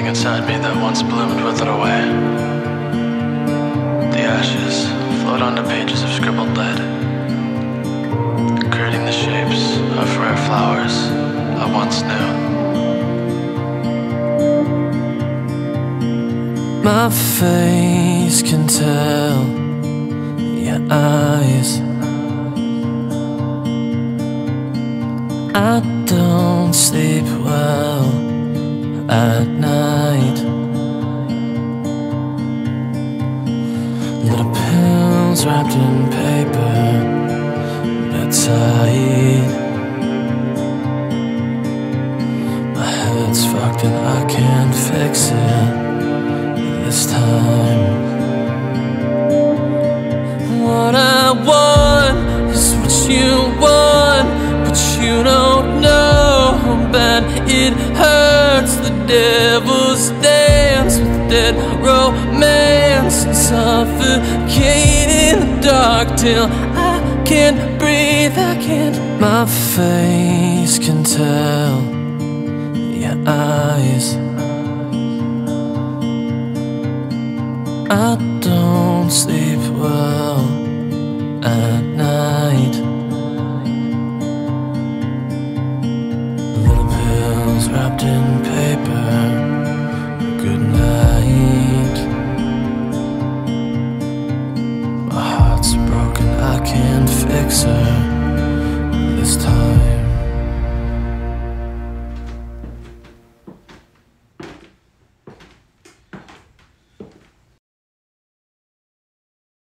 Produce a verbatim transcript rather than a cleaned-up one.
Something inside me that once bloomed withered away. The ashes float onto pages of scribbled lead, creating the shapes of rare flowers I once knew. My face can tell your eyes. I don't sleep well at night. Little pills wrapped in paper, bedside. My head's fucked and I can't fix it this time. What I want is what you want, but you don't know how bad it hurts. The devil's dance with dead romance, and suffocate in the dark till I can't breathe, I can't. My face can tell your eyes. I don't sleep well at night. Little pills wrapped in paper, good night. My heart's broken, I can't fix her